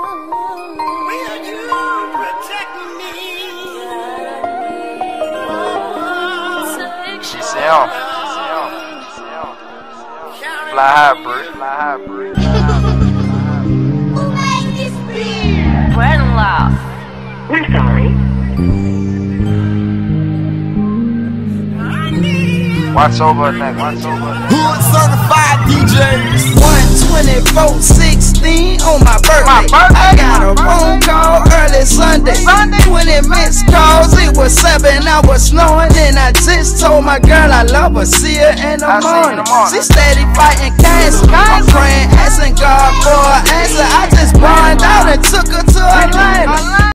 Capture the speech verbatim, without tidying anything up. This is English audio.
Will you protect me? She see him. Fly high, Bree. Fly high, Bree. Who made this beat? Brandon Law. We're sorry. Watch over neck, watch over neck. Hood certified D Js. one twenty-four sixteen on my birthday. My birthday. I got a phone call early Sunday. Sunday. twenty missed calls, it was seven hours snowing. And I just told my girl I love her, see her in the I see you in morning. the morning. She steady fighting cancer. I'm praying, asking God for an answer. I just burned out and took her to Atlanta.